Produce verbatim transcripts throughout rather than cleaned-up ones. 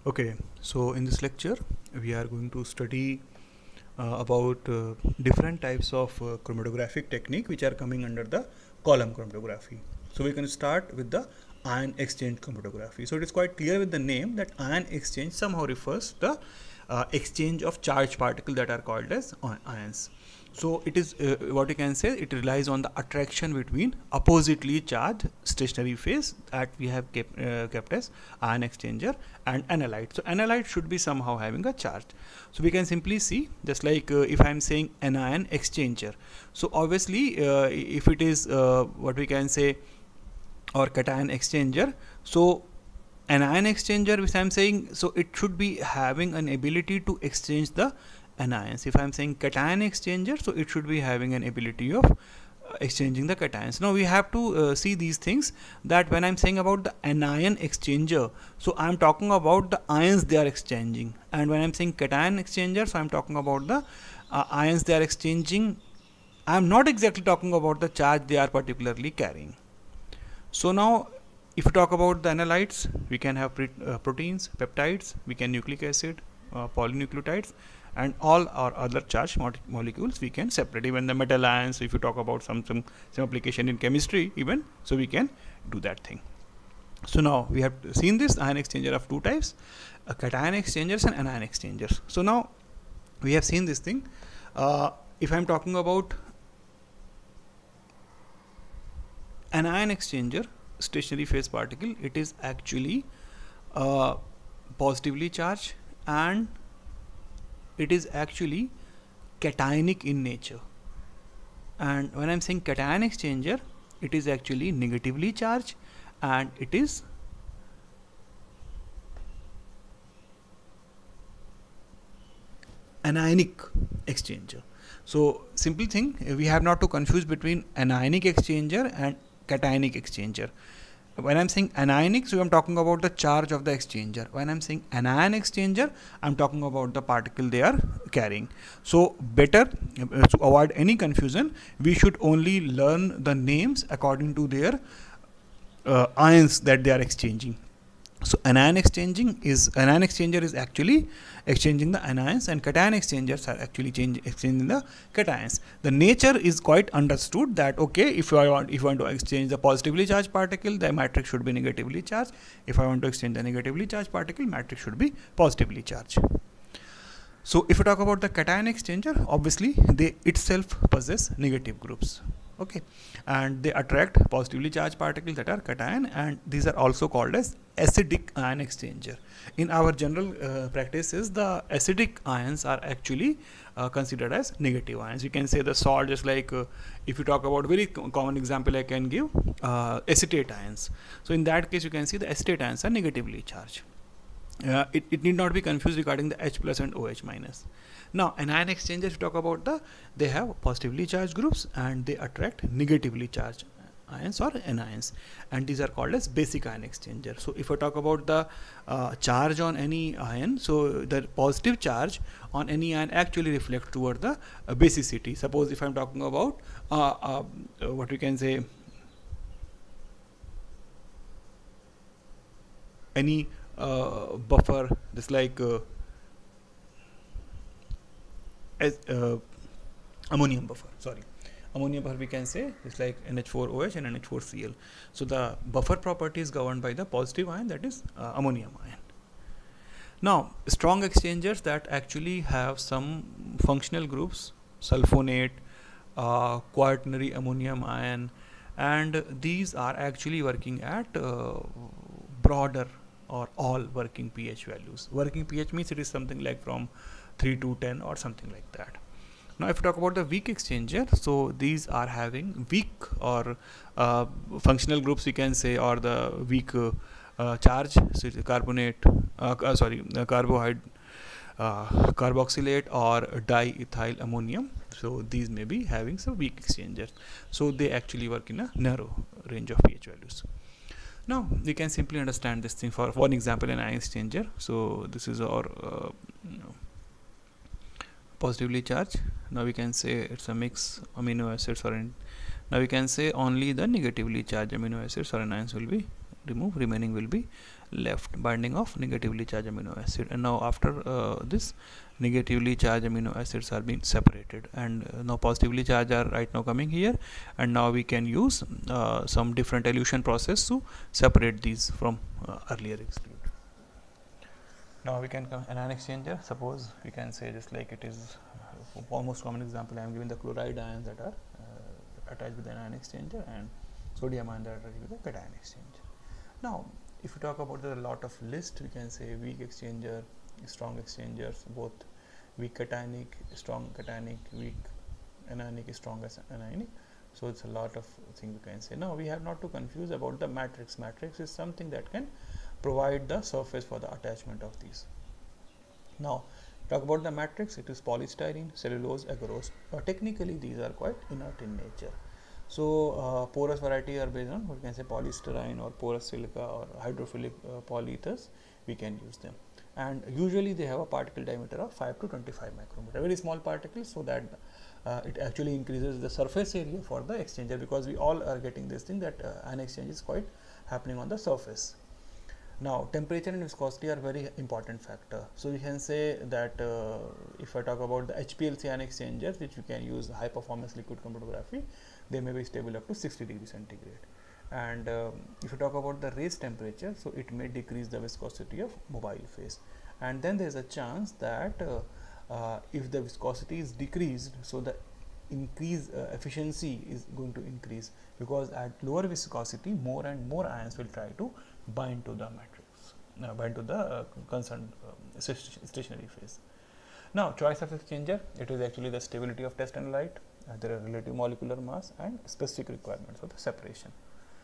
Okay, so in this lecture we are going to study uh, about uh, different types of uh, chromatographic technique which are coming under the column chromatography. So we can start with the ion exchange chromatography. So it is quite clear with the name that ion exchange somehow refers to the uh, exchange of charged particles that are called as ions. So it is uh, what you can say, it relies on the attraction between oppositely charged stationary phase that we have kept, uh, kept as ion exchanger and analyte. So analyte should be somehow having a charge. So we can simply see, just like uh, if I am saying anion exchanger, so obviously uh, if it is uh, what we can say, or cation exchanger, so anion exchanger which I am saying, so it should be having an ability to exchange the anions. If I am saying cation exchanger, so it should be having an ability of uh, exchanging the cations. Now we have to uh, see these things, that when I am saying about the anion exchanger, so I am talking about the ions they are exchanging, and when I am saying cation exchanger, so I am talking about the uh, ions they are exchanging. I am not exactly talking about the charge they are particularly carrying. So now if you talk about the analytes, we can have uh, proteins, peptides, we can nucleic acid, uh, polynucleotides, and all our other charged mo molecules we can separate. Even the metal ions, so if you talk about some, some some application in chemistry even, so we can do that thing. So now we have seen this ion exchanger of two types, uh, cation exchangers and anion exchangers. So now we have seen this thing. Uh, if I am talking about an ion exchanger stationary phase particle, it is actually uh, positively charged and it is actually cationic in nature. And when I am saying cation exchanger, it is actually negatively charged and it is anionic exchanger. So simple thing, we have not to confuse between anionic exchanger and cationic exchanger. When I'm saying anionic, so I'm talking about the charge of the exchanger. When I'm saying anion exchanger, I'm talking about the particle they are carrying. So better uh, to avoid any confusion, we should only learn the names according to their uh, ions that they are exchanging. So anion exchanging is anion exchanger is actually exchanging the anions, and cation exchangers are actually change, exchanging the cations. The nature is quite understood, that okay, if I want if I want to exchange the positively charged particle, the matrix should be negatively charged. If I want to exchange the negatively charged particle, matrix should be positively charged. So if you talk about the cation exchanger, obviously they itself possess negative groups. Okay, and they attract positively charged particles that are cation, and these are also called as acidic ion exchanger. In our general uh, practices, the acidic ions are actually uh, considered as negative ions. You can say the salt, just like uh, if you talk about very common example I can give, uh, acetate ions. So in that case you can see the acetate ions are negatively charged. Uh, it, it need not be confused regarding the H plus and OH minus. Now anion exchangers, talk about the, they have positively charged groups and they attract negatively charged ions or anions, and these are called as basic ion exchanger. So if I talk about the uh, charge on any ion, so the positive charge on any ion actually reflects toward the uh, basicity. Suppose if I'm talking about uh, uh, what we can say, any uh, buffer, just like uh, as uh, ammonium buffer, sorry ammonium buffer we can say, it's like N H four O H and N H four C L. So the buffer property is governed by the positive ion, that is uh, ammonium ion. Now strong exchangers that actually have some functional groups, sulfonate, uh, quaternary ammonium ion, and these are actually working at uh, broader or all working pH values. Working pH means it is something like from three to ten or something like that. Now if you talk about the weak exchanger, so these are having weak or uh, functional groups we can say, or the weak uh, uh, charge, so carbonate, uh, uh, sorry uh, carbohydrate, uh, carboxylate or diethyl ammonium. So these may be having some weak exchangers, so they actually work in a narrow range of pH values. Now we can simply understand this thing for one example, an ion exchanger. So this is our uh, you know, positively charged. Now we can say it's a mix amino acids, or in, now we can say only the negatively charged amino acids or anions will be remove, remaining will be left, binding of negatively charged amino acid. And now after uh, this negatively charged amino acids are being separated, and uh, now positively charged are right now coming here, and now we can use uh, some different elution process to separate these from uh, earlier exclude. Now we can come anion exchanger. Suppose we can say just like it is uh, almost common example, I am giving the chloride ions that are uh, attached with the anion exchanger and sodium ions that are attached with the cation exchanger. Now if we talk about the lot of list, we can say weak exchanger, strong exchangers, both weak cationic, strong cationic, weak anionic, strong anionic. So it's a lot of things we can say. Now we have not to confuse about the matrix. Matrix is something that can provide the surface for the attachment of these. Now talk about the matrix. It is polystyrene, cellulose, agarose. Uh, technically these are quite inert in nature. So uh, porous variety are based on what we can say polystyrene or porous silica or hydrophilic uh, polyethers. We can use them, and usually they have a particle diameter of five to twenty-five micrometer, very small particles, so that uh, it actually increases the surface area for the exchanger, because we all are getting this thing that uh, an exchange is quite happening on the surface. Now temperature and viscosity are very important factor. So we can say that uh, if I talk about the H P L C ion exchangers, which you can use high performance liquid chromatography, they may be stable up to sixty degrees centigrade. And um, if you talk about the raised temperature, so it may decrease the viscosity of mobile phase. And then there is a chance that uh, uh, if the viscosity is decreased, so the increase uh, efficiency is going to increase, because at lower viscosity more and more ions will try to bind to the matrix, uh, bind to the uh, concerned uh, stationary phase. Now choice of exchanger, it is actually the stability of test analyte, uh, there are relative molecular mass and specific requirements for the separation.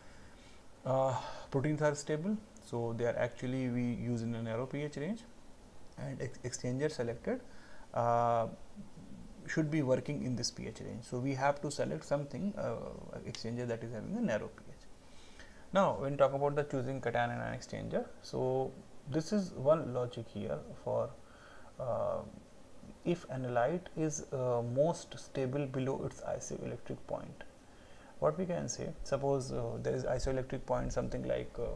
Uh, proteins are stable, so they are actually we use in a narrow pH range, and ex exchanger selected uh, should be working in this pH range. So we have to select something uh, exchanger that is having a narrow pH. Now when talk about the choosing cation anion exchanger, so this is one logic here for uh, if analyte is uh, most stable below its isoelectric point. What we can say, suppose uh, there is isoelectric point something like uh,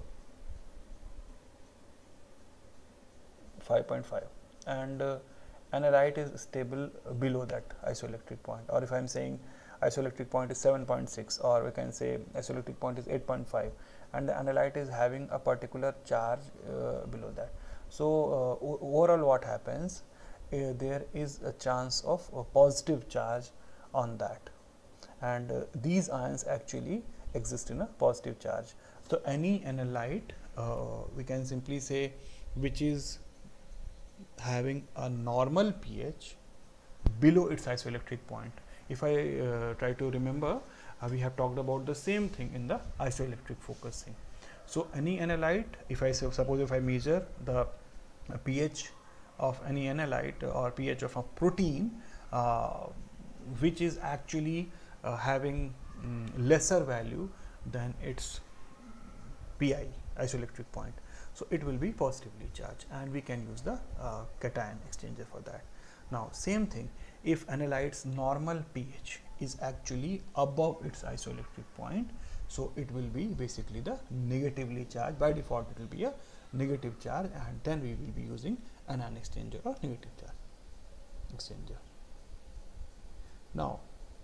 five point five, and uh, analyte is stable below that isoelectric point, or if I am saying isoelectric point is seven point six, or we can say isoelectric point is eight point five, and the analyte is having a particular charge uh, below that. So uh, overall what happens, uh, there is a chance of a positive charge on that, and uh, these ions actually exist in a positive charge. So any analyte uh, we can simply say which is having a normal pH below its isoelectric point. If I uh, try to remember, uh, we have talked about the same thing in the isoelectric focusing. So any analyte, if I say, suppose if I measure the uh, pH of any analyte or pH of a protein uh, which is actually uh, having um, lesser value than its pi, isoelectric point, so it will be positively charged, and we can use the uh, cation exchanger for that. Now same thing, if analyte's normal pH is actually above its isoelectric point, so it will be basically the negatively charged. By default it will be a negative charge, and then we will be using an anion exchanger or negative charge exchanger. Now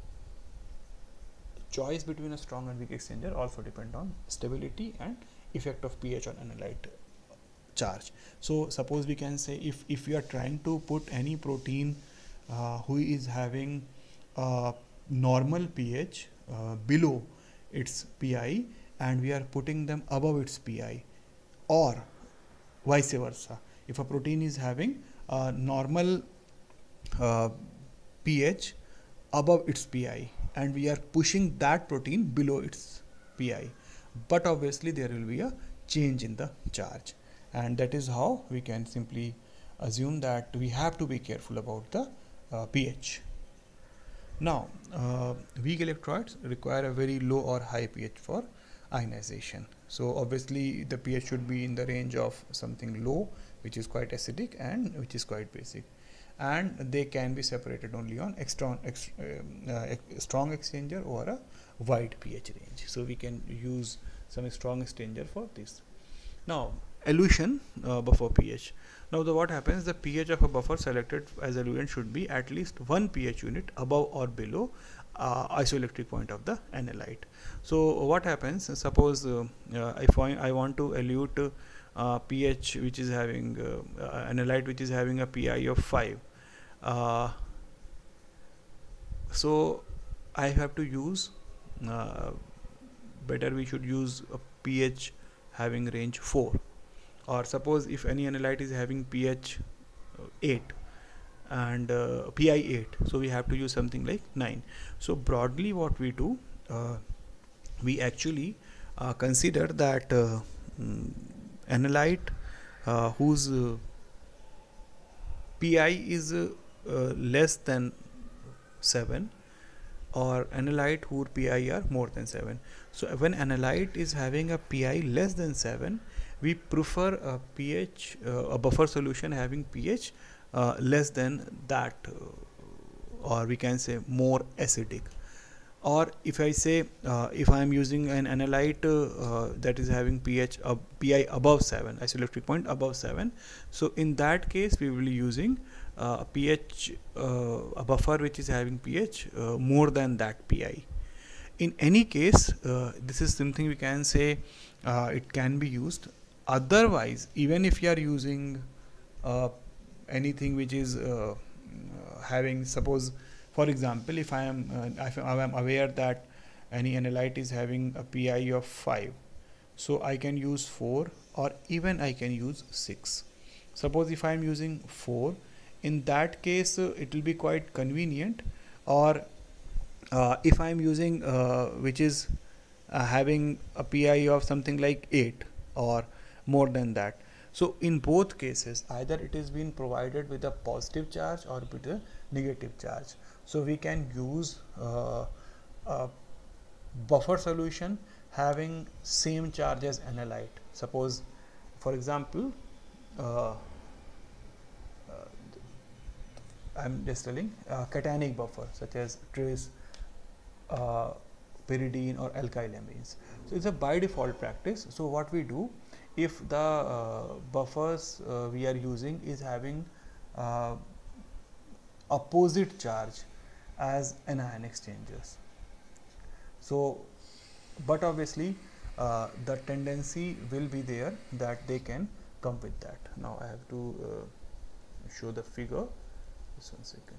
choice between a strong and weak exchanger also depend on stability and effect of pH on analyte charge. So suppose we can say if if we are trying to put any protein uh, who is having a normal pH uh, below its pi, and we are putting them above its pi, or vice versa, if a protein is having a normal uh, pH above its pi and we are pushing that protein below its pi, but obviously there will be a change in the charge, and that is how we can simply assume that we have to be careful about the uh, pH. Now uh, weak electrodes require a very low or high pH for ionization. So obviously the pH should be in the range of something low, which is quite acidic, and which is quite basic, and they can be separated only on extra, extra, uh, uh, strong exchanger or a wide pH range. So we can use some strong exchanger for this. Now elution uh, buffer pH. Now the what happens, the pH of a buffer selected as eluent should be at least one pH unit above or below uh, isoelectric point of the analyte. So what happens, suppose uh, uh, if I, I want to elute uh, pH which is having uh, uh, analyte which is having a P I of five, uh, so I have to use uh, better we should use a pH having range four, or suppose if any analyte is having pH eight and uh, P I eight, so we have to use something like nine. So broadly what we do, uh, we actually uh, consider that uh, mm, analyte uh, whose uh, P I is uh, uh, less than seven, or analyte whose P I are more than seven. So when analyte is having a P I less than seven, we prefer a pH, uh, a buffer solution having pH uh, less than that, uh, or we can say more acidic. Or if I say uh, if I am using an analyte uh, that is having pH uh, P I above seven, isoelectric point above seven, so in that case we will be using uh, pH uh, a buffer which is having pH uh, more than that P I. In any case, uh, this is something we can say uh, it can be used. Otherwise, even if you are using uh, anything which is uh, having, suppose for example, if I am uh, if I am aware that any analyte is having a P I of five, so I can use four, or even I can use six. Suppose if I am using four, in that case uh, it will be quite convenient. Or uh, if I am using uh, which is uh, having a P I of something like eight or more than that, so in both cases either it is being provided with a positive charge or with a negative charge. So we can use uh, a buffer solution having same charge as analyte. Suppose for example uh, uh, I am just telling uh, cationic buffer such as trace, uh, pyridine or alkylamines. So it's a by default practice. So what we do, if the uh, buffers uh, we are using is having uh, opposite charge as anion exchangers, so but obviously uh, the tendency will be there that they can come with that. Now I have to uh, show the figure. Just one second.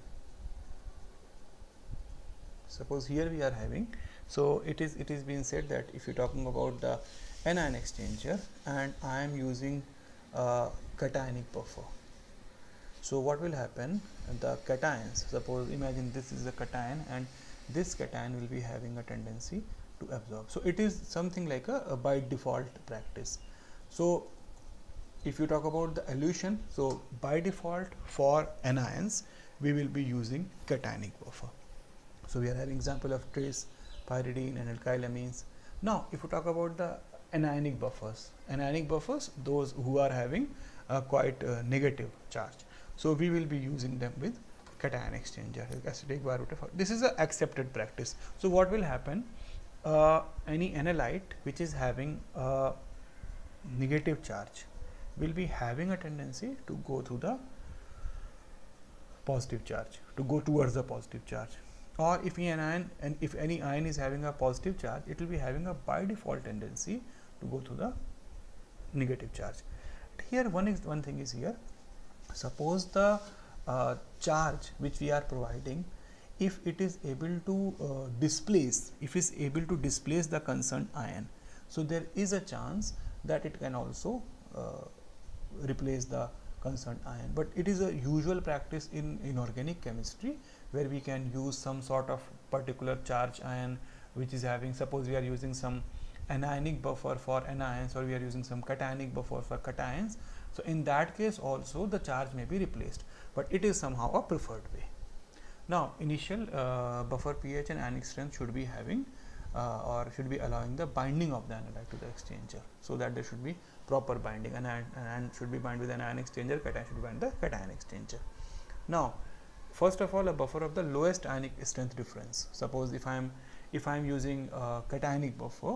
Suppose here we are having, so it is it is being said that if you're talking about the anion exchanger and I am using uh, cationic buffer, so what will happen, the cations, suppose imagine this is a cation and this cation will be having a tendency to absorb. So it is something like a, a by default practice. So if you talk about the elution, so by default for anions we will be using cationic buffer. So we are having example of trace, pyridine and alkylamines. Now if you talk about the anionic buffers, anionic buffers, those who are having a quite uh, negative charge, so we will be using them with cation exchanger, acetic barometer. This is an accepted practice. So what will happen, uh, any analyte which is having a negative charge will be having a tendency to go through the positive charge, to go towards the positive charge. Or if an ion, and if any ion is having a positive charge, it will be having a by default tendency to go to the negative charge. But here one is one thing is here, suppose the uh, charge which we are providing, if it is able to uh, displace, if it is able to displace the concerned ion, so there is a chance that it can also uh, replace the concerned ion. But it is a usual practice in inorganic chemistry where we can use some sort of particular charge ion which is having, suppose we are using some anionic buffer for anions, or we are using some cationic buffer for cations. So in that case also the charge may be replaced, but it is somehow a preferred way. Now initial uh, buffer pH and anionic strength should be having uh, or should be allowing the binding of the analyte to the exchanger, so that there should be proper binding. Anion, anion should be bound with an anion exchanger, cation should bind the cation exchanger. Now first of all, a buffer of the lowest ionic strength difference. Suppose if I am if I am using a cationic buffer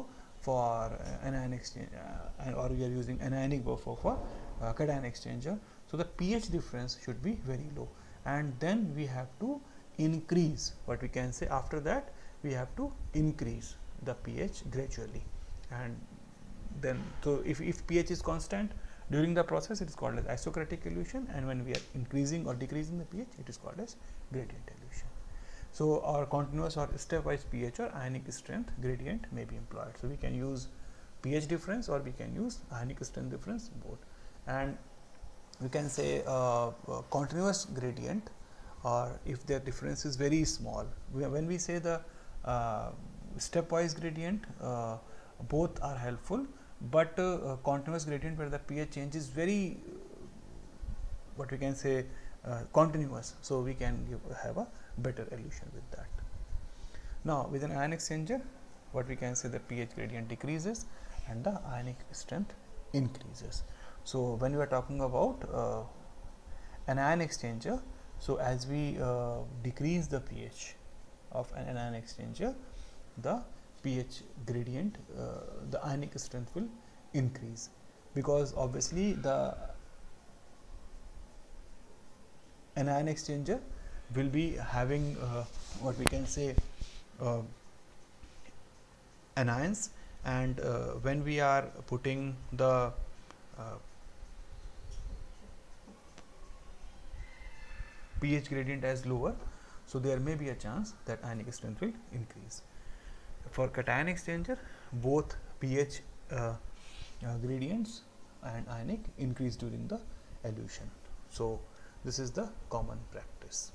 for uh, anion exchange, uh, or we are using anionic buffer for uh, cation exchanger. So the pH difference should be very low, and then we have to increase, what we can say after that, we have to increase the pH gradually. And then, so if, if pH is constant during the process, it is called as isocratic elution, and when we are increasing or decreasing the pH, it is called as gradient elution. So our continuous or stepwise pH or ionic strength gradient may be employed. So we can use pH difference or we can use ionic strength difference, both. And we can say uh, uh, continuous gradient, or if the difference is very small. We, when we say the uh, stepwise gradient, uh, both are helpful, but uh, uh, continuous gradient where the pH change is very, uh, what we can say, uh, continuous, so we can give, have a better elution with that. Now with an ion exchanger, what we can say, the pH gradient decreases and the ionic strength increases. So when we are talking about uh, an ion exchanger, so as we uh, decrease the pH of an ion exchanger, the pH gradient, uh, the ionic strength will increase, because obviously the an ion exchanger will be having uh, what we can say uh, anions, and uh, when we are putting the uh, pH gradient as lower, so there may be a chance that ionic strength will increase. For cation exchanger, both pH uh, uh, gradients and ionic increase during the elution. So this is the common practice.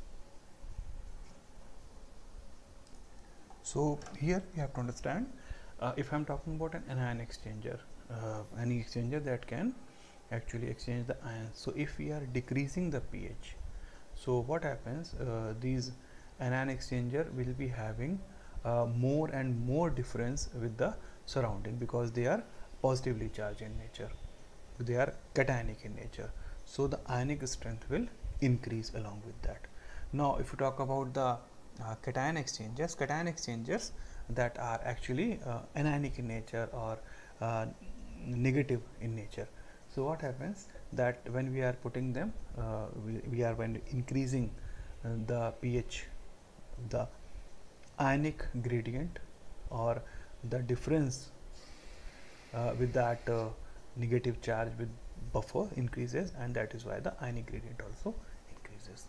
So here you have to understand, uh, if I am talking about an anion exchanger, uh, any exchanger that can actually exchange the ions. So if we are decreasing the pH, so what happens, uh, these anion exchanger will be having uh, more and more difference with the surrounding, because they are positively charged in nature, they are cationic in nature, so the ionic strength will increase along with that. Now if you talk about the uh, cation exchangers, cation exchangers that are actually uh, anionic in nature or uh, negative in nature. So what happens, that when we are putting them, uh, we, we are when increasing uh, the pH, the ionic gradient or the difference uh, with that uh, negative charge with buffer increases, and that is why the ionic gradient also increases.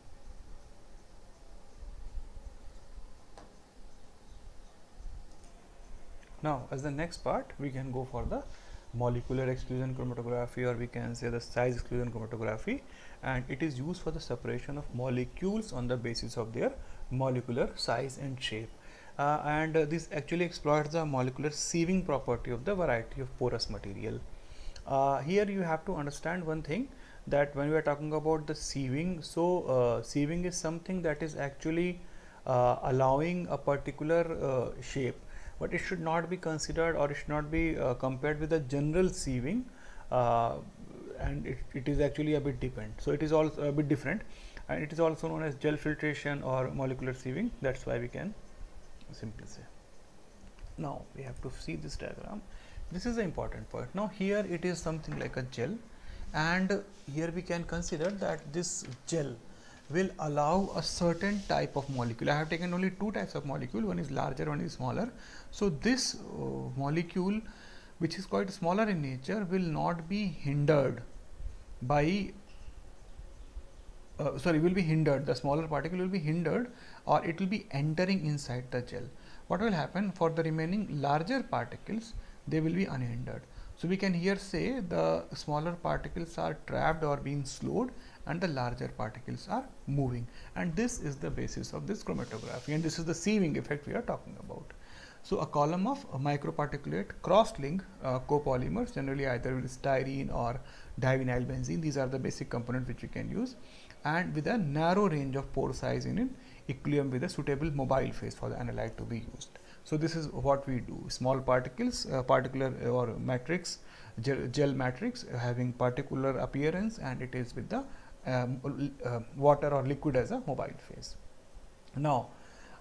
Now as the next part, we can go for the molecular exclusion chromatography, or we can say the size exclusion chromatography, and it is used for the separation of molecules on the basis of their molecular size and shape. Uh, and uh, this actually exploits the molecular sieving property of the variety of porous material. Uh, here you have to understand one thing, that when we are talking about the sieving, so uh, sieving is something that is actually uh, allowing a particular uh, shape, but it should not be considered, or it should not be uh, compared with the general sieving, uh, and it, it is actually a bit different. So it is also a bit different, and it is also known as gel filtration or molecular sieving. That's why we can simply say. Now we have to see this diagram. This is the important part. Now here it is something like a gel, and here we can consider that this gel will allow a certain type of molecule. I have taken only two types of molecule, one is larger, one is smaller. So this uh, molecule, which is quite smaller in nature, will not be hindered by uh, sorry will be hindered the smaller particle will be hindered, or it will be entering inside the gel. What will happen for the remaining larger particles? They will be unhindered. So we can here say the smaller particles are trapped or being slowed, and the larger particles are moving, and this is the basis of this chromatography, and this is the sieving effect we are talking about. So a column of uh, microparticulate cross-linked uh, copolymers, generally either with styrene or divinyl benzene, these are the basic components which we can use, and with a narrow range of pore size in equilibrium with a suitable mobile phase for the analyte to be used. So this is what we do: small particles, uh, particular or matrix, gel, gel matrix uh, having particular appearance, and it is with the um, uh, water or liquid as a mobile phase. Now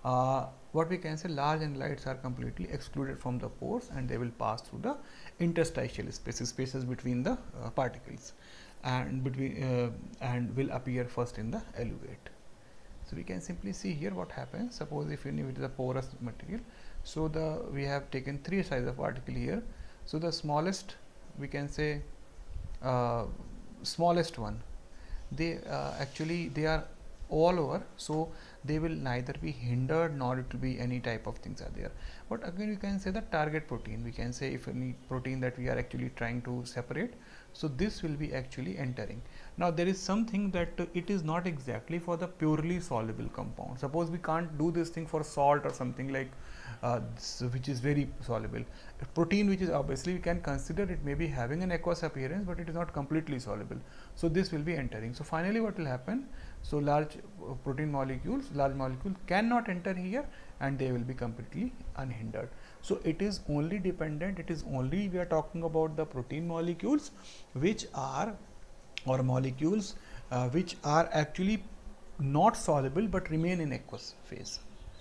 uh, what we can say, large analytes are completely excluded from the pores and they will pass through the interstitial spaces, spaces between the uh, particles, and between uh, and will appear first in the eluvate. So we can simply see here what happens. Suppose if it is a porous material, so the we have taken three sizes of particle here. So the smallest, we can say uh, smallest one, they uh, actually they are all over, so they will neither be hindered nor it will be any type of things are there. But again, you can say the target protein, we can say if any protein that we are actually trying to separate, so this will be actually entering. Now there is something that uh, it is not exactly for the purely soluble compound. Suppose we can't do this thing for salt or something like uh, this, which is very soluble. A protein which is obviously we can consider it may be having an aqueous appearance, but it is not completely soluble, so this will be entering. So finally what will happen, so large uh, protein molecules, large molecules cannot enter here and they will be completely unhindered. So it is only dependent, it is only we are talking about the protein molecules which are or molecules uh, which are actually not soluble but remain in aqueous phase.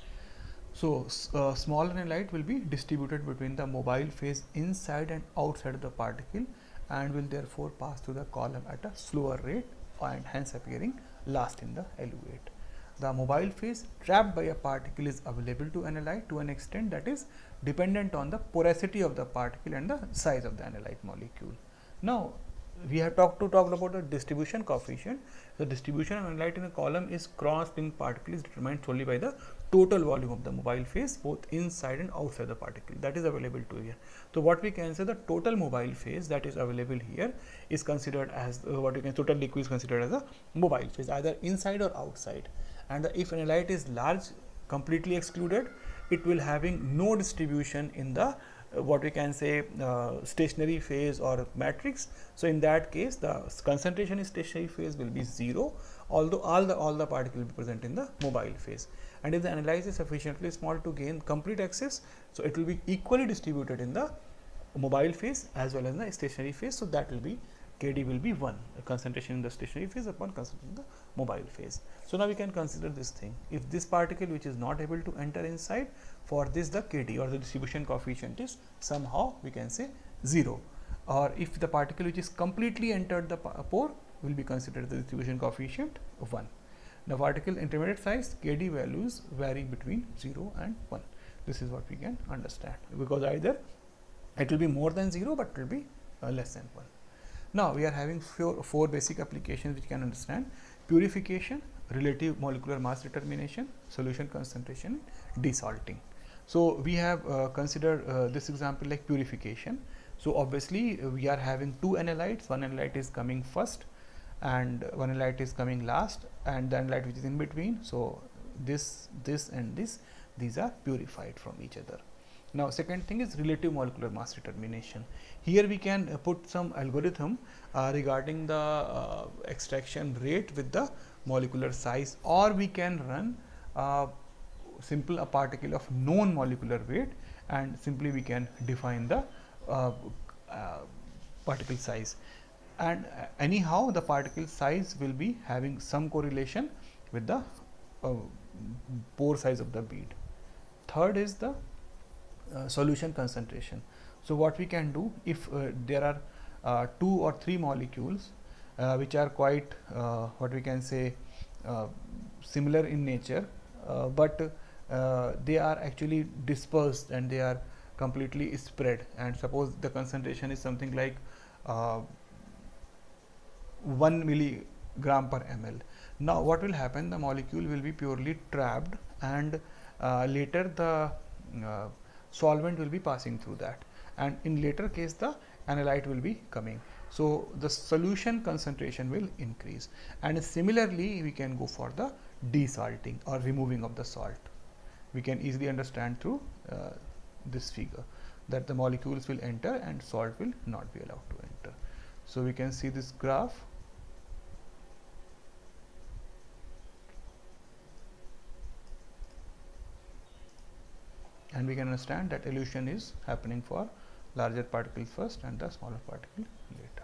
So uh, small analyte will be distributed between the mobile phase inside and outside of the particle and will therefore pass through the column at a slower rate and hence appearing last in the eluvate. The mobile phase trapped by a particle is available to analyte to an extent that is dependent on the porosity of the particle and the size of the analyte molecule. Now we have talked to talked about the distribution coefficient. The distribution of analyte in a column is cross-linked particle is determined solely by the total volume of the mobile phase both inside and outside the particle, that is available to here. So what we can say, the total mobile phase that is available here is considered as uh, what you can total liquid is considered as a mobile phase either inside or outside. And the, if analyte is large, completely excluded, it will having no distribution in the uh, what we can say uh, stationary phase or matrix. So in that case the concentration in stationary phase will be zero, although all the all the particle will be present in the mobile phase. And if the analyte is sufficiently small to gain complete access, so it will be equally distributed in the mobile phase as well as the stationary phase. So that will be K D will be one, the concentration in the stationary phase upon concentration in the mobile phase. So now we can consider this thing. If this particle which is not able to enter inside, for this the K D or the distribution coefficient is somehow we can say zero. Or if the particle which is completely entered the pore will be considered the distribution coefficient of one. The particle intermediate size K D values vary between zero and one. This is what we can understand, because either it will be more than zero but it will be uh, less than one. Now we are having four, four basic applications which you can understand: purification, relative molecular mass determination, solution concentration, desalting. So we have uh, considered uh, this example like purification. So obviously uh, we are having two analytes, one analyte is coming first and one analyte is coming last, and the analyte which is in between. So this, this and this, these are purified from each other. Now second thing is relative molecular mass determination. Here we can uh, put some algorithm uh, regarding the uh, extraction rate with the molecular size, or we can run uh, simple a particle of known molecular weight and simply we can define the uh, uh, particle size. And uh, anyhow the particle size will be having some correlation with the uh, pore size of the bead. Third is the Uh, solution concentration. So what we can do, if uh, there are uh, two or three molecules uh, which are quite uh, what we can say uh, similar in nature, uh, but uh, they are actually dispersed and they are completely spread, and suppose the concentration is something like uh, one milligram per ml. Now what will happen, the molecule will be purely trapped and uh, later the uh, solvent will be passing through that, and in later case the analyte will be coming. So the solution concentration will increase, and similarly we can go for the desalting or removing of the salt. We can easily understand through uh, this figure that the molecules will enter and salt will not be allowed to enter. So we can see this graph. And we can understand that elution is happening for larger particle first and the smaller particle later.